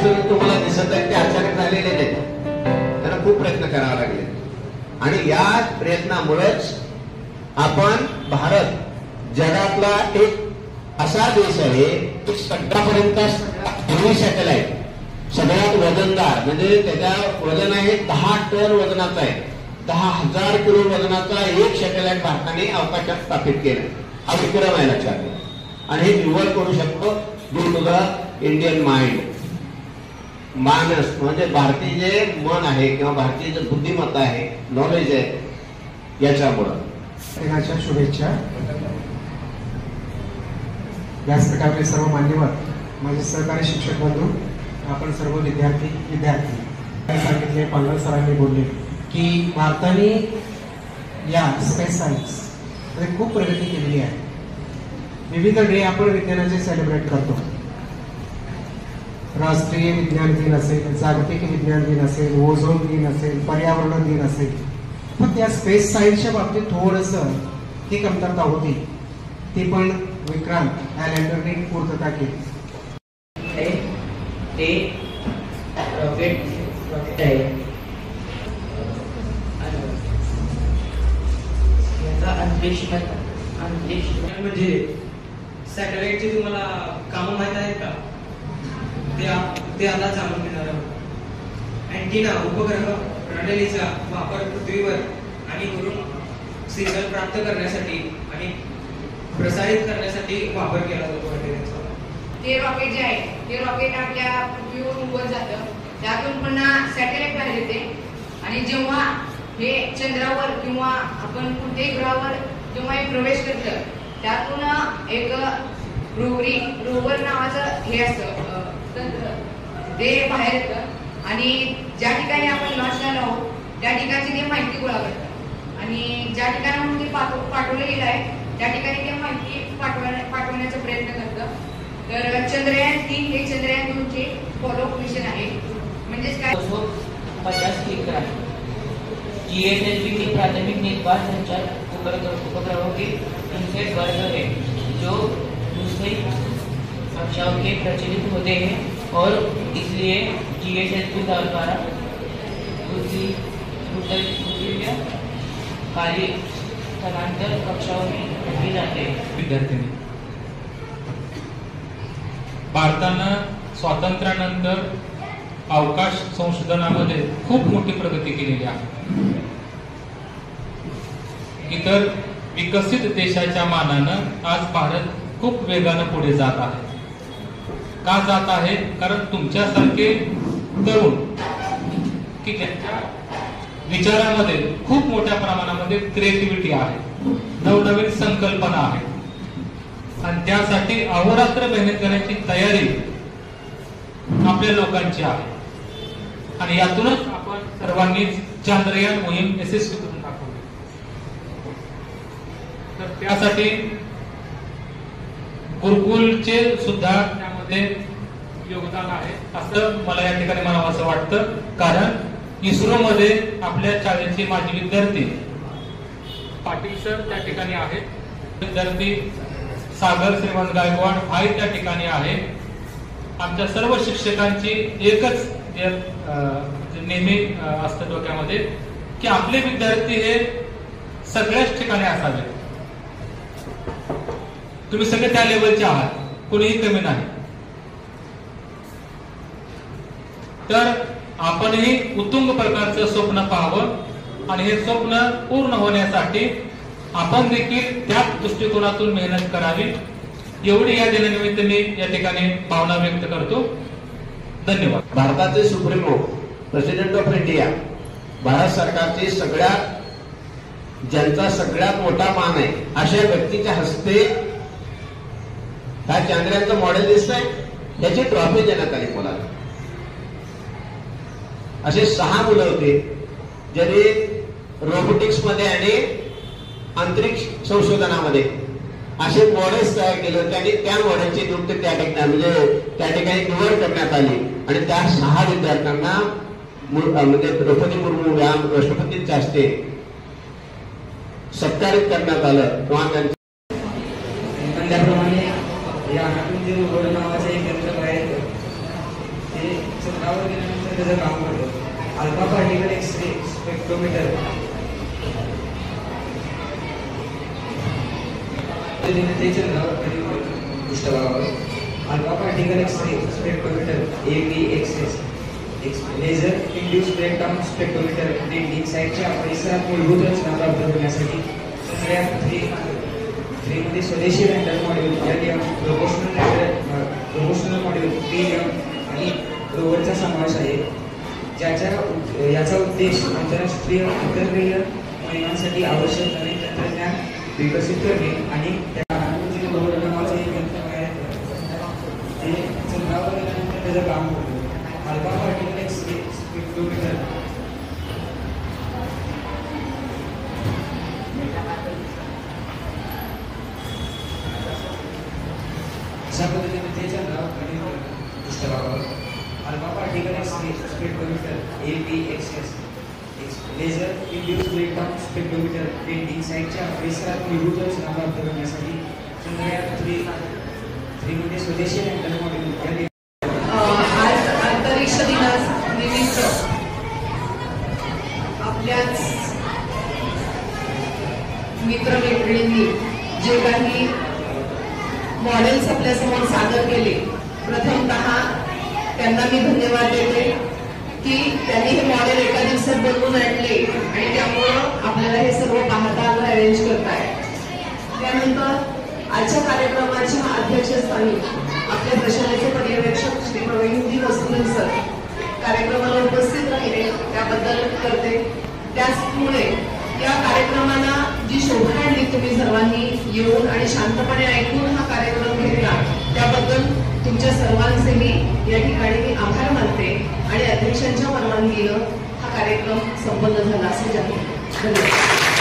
जर तुम्हाला दिसत आहे ते अचानक झालेले नाहीत, त्यांना खूप प्रयत्न करावे लागले. आणि या प्रयत्नामुळेच आपण भारत जगातला एक असा देश आहे की सगळ्यापर्यंत पूर्वी सॅटेलाइट सगळ्यात वजनदार, म्हणजे त्याच्या वजन आहे 10 टन वजनाचा आहे, 10,000 किलो वजनाचा एक सॅटेलाइट भारताने अवकाशात स्थापित केला. हा विक्रम आहे लक्षात घ्या. आणि हे निवड करू शकतो due to the Indian mind. मानस म्हणजे भारतीय जे मन आहे किंवा भारतीय जे बुद्धिमत्ता आहे, नॉलेज आहे, याच्यामुळं. दिनाच्या शुभेच्छा. व्यासपीठावरील सर्व मान्यवर, माझे सहकारी शिक्षक बंधू, आपण सर्व विद्यार्थी सांगितले, पालघर सरांनी बोलले की भारताने या स्पेस सायन्स मध्ये खूप प्रगती केलेली आहे. विविध डे आपण विज्ञानाचे सेलिब्रेट करतो. राष्ट्रीय विज्ञान दिन असेल, जागतिक विज्ञान दिन असेल, ओझोन दिन असेल, पर्यावरण दिन असेल, पण त्या स्पेस सायन्सच्या बाबतीत थोडंसं ही कमतरता होती. ती पण विक्रांत या लँडरने पूर्तता केली. ते रॉकेट आहे. याचा अंतरिक्ष म्हणजे सॅटेलाइटची तुम्हाला कामं माहित आहेत का? ते आता जाणून घेणार आहोत. अँटिना उपग्रह प्रणालीचा वापर पृथ्वीवर आणि वरून सिग्नल प्राप्त करण्यासाठी आणि प्रसारित करण्यासाठी वापर केला जातो. ते रॉकेट जे आहे ते रॉकेट आपल्या पृथ्वीवरून वर जातं, त्यातून पुन्हा सॅटेलाइट बाहेर येते आणि जेव्हा हे चंद्रावर किंवा आपण कुठल्याही ग्रहावर जेव्हा हे प्रवेश करतं, त्यातून एक रोवर नावाचं हे असतं तंत्र, ते बाहेर येतं आणि ज्या ठिकाणी आपण लॉन्च झालो आहोत त्या ठिकाणची ते माहिती गोळा करतं आणि ज्या ठिकाणाहून ते पाठवलं गेलं आहे त्या ठिकाणी ते माहिती पाठवण्याचा प्रयत्न करतं. तर चंद्रयान 3 हे चंद्रयान 2 चे फॉलोअप मिशन आहे. म्हणजेच काय 50 किलोमीटर आहे. GSLV के प्राथमिक निर्बाध संचार उपग्रहों के इनसेट वर्ग है जो दूसरी कक्षाओं के प्रचलित होते हैं और इसलिए GSLV द्वारा कार्य समांतर कक्षाओं में रखे जाते हैं. विद्यार्थी भारतानं स्वातंत्र्यानंतर अवकाश संशोधनामध्ये खूप मोठी प्रगती केलेली आहे. इतर विकसित देशाच्या मानानं आज भारत खूप वेगानं पुढे जात आहे. का जात आहे? कारण तुमच्यासारखे तरुण की ज्यांच्या विचारामध्ये खूप मोठ्या प्रमाणामध्ये क्रिएटिव्हिटी आहे, नवनवीन संकल्पना आहे आणि त्यासाठी अहोरात्र मेहनत करण्याची तयारी आपल्या लोकांची आहे. आणि यातूनच आपण सर्वांनीच चांद्रयान मोहीम यशस्वी करून दाखवली. तर त्यासाठी गुरुकुलचे सुद्धा त्यामध्ये योगदान आहे असं मला या ठिकाणी म्हणावंसं वाटतं. कारण इस्रो मध्ये आपल्या शाळेचे माजी विद्यार्थी पाटील सर त्या ठिकाणी आहेत, विद्यार्थी सागर श्रीमंत गायकवाड हाही त्या ठिकाणी आहे. आमच्या सर्व शिक्षकांची एकच नेहमी असतं डोक्यामध्ये की आपले विद्यार्थी हे सगळ्याच ठिकाणी असावे. तुम्ही सगळे त्या लेवलचे आहात, कोणीही कमी नाही. तर आपणही उत्तुंग प्रकारचं स्वप्न पाहावं आणि हे स्वप्न पूर्ण होण्यासाठी आपण देखील त्याच दृष्टिकोनातून मेहनत करावी, एवढी या दिनानिमित्त मी या ठिकाणी भावना व्यक्त करतो. धन्यवाद. भारताचे supremo president of India, Bharat सरकारचे सगळ्यात ज्यांचा सगळ्यात मोठा मान आहे अशा व्यक्तीच्या हस्ते ह्या चांद्रयानचं मॉडेल दिसतंय, त्याची ट्रॉफी देण्यात आली मुलाला. असे 6 मुलं होते ज्यांनी रोबोटिक्स मध्ये आणि अंतरिक्ष संशोधनामध्ये असे मॉडेल्स तयार केले होते आणि त्या मॉडेलची नियुक्ती त्या ठिकाणी निवड करण्यात आली आणि त्या 6 विद्यार्थ्यांना म्हणजे द्रौपदी मुर्मू या राष्ट्रपतींच्या हस्ते सत्कारित करण्यात आलं. त्याप्रमाणे या नावाचं एक यंत्र बाहेर त्याचं काम करतो. अल्फा पार्टिकल एक्सरे स्पेक्ट्रोमीटर ते चंद्रावर पृष्ठभागावर alpha particle x-ray spectrometer APXS laser induce breakdown spectrometer डेंटिंग साईटच्या परिसरात मूलभूत रचना प्राप्त करण्यासाठी चंद्रयान 3 मध्ये स्वदेशी lander module LM proportional module PM आणि रोवरचा समावेश आहे, याचा उद्देश आंतरराष्ट्रीय अंतर्गीय मोहिमांसाठी आवश्यक नवीन तंत्रज्ञान विकसित करणे आणि त्या रोवर नावाचे एक यंत्र आहे ते चंद्रावर गेल्यानंतर त्याचं काम करतो. अल्फा पार्टिकल एक्सरे स्पेक्ट्रोमीटर अशा पद्धतीने ते चंद्रावर पृष्ठभागावर alpha particle x-ray spectrometer APXS laser induce breakdown spectrometer डेंटिंग साईटच्या परिसरात मूलभूत रचना प्राप्त करण्यासाठी चंद्रयान 3 मध्ये स्वदेशी लँडर मॉड्यूल आज अंतरिक्ष दिनानिमित्त आपल्याच मित्रमैत्रिणींनी जे काही मॉडेल्स आपल्यासमोर सादर केले, प्रथमतः त्यांना मी धन्यवाद देते की त्यांनी हे मॉडेल एका दिवसात बनवून आणले आणि त्यामुळं आपल्याला हे सर्व पाहता आलं, अरेंज करताय. त्यानंतर आजच्या कार्यक्रमाच्या अध्यक्षस्थानी आपल्या प्रशालेचे पर्यवेक्षक श्री प्रवीणजी वसुंधरे सर कार्यक्रमाला उपस्थित राहिले त्याबद्दल करते. त्याचमुळे या कार्यक्रमाला जी शोभा आणली तुम्ही सर्वांनी येऊन आणि शांतपणे ऐकून हा कार्यक्रम घेतला त्याबद्दल तुमच्या सर्वांचेही या ठिकाणी मी आभार मानते आणि अध्यक्षांच्या परवानगीनं हा कार्यक्रम संपन्न झाला असे जाहीर. धन्यवाद.